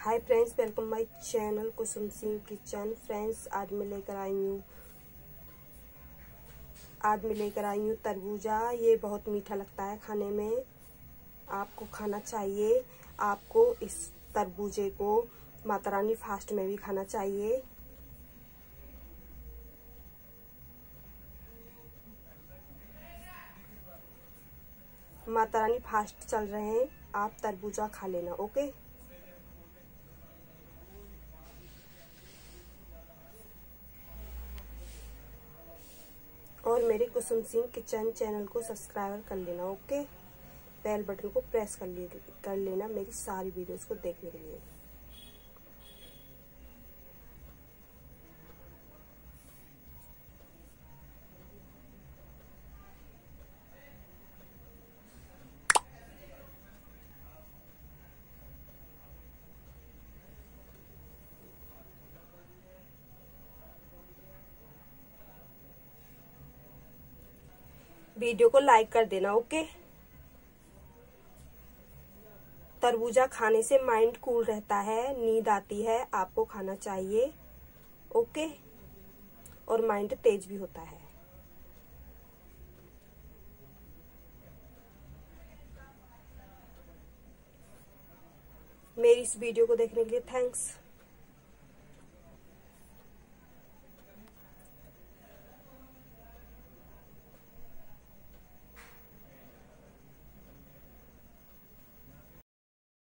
Hi friends, welcome my channel Kusum Singh kitchen. Friends, आज मैं लेकर आई हूँ तरबूजा। ये बहुत मीठा लगता है खाने में, आपको खाना चाहिए। आपको इस तरबूजे को माता रानी फास्ट में भी खाना चाहिए। माता रानी फास्ट चल रहे हैं, आप तरबूजा खा लेना, ओके। और मेरे कुसुम सिंह किचन चैनल को सब्सक्राइब कर लेना, ओके। बेल बटन को प्रेस कर लेना मेरी सारी वीडियोस को देखने के लिए। वीडियो को लाइक कर देना, ओके। तरबूजा खाने से माइंड कूल रहता है, नींद आती है, आपको खाना चाहिए, ओके। और माइंड तेज भी होता है। मेरी इस वीडियो को देखने के लिए थैंक्स।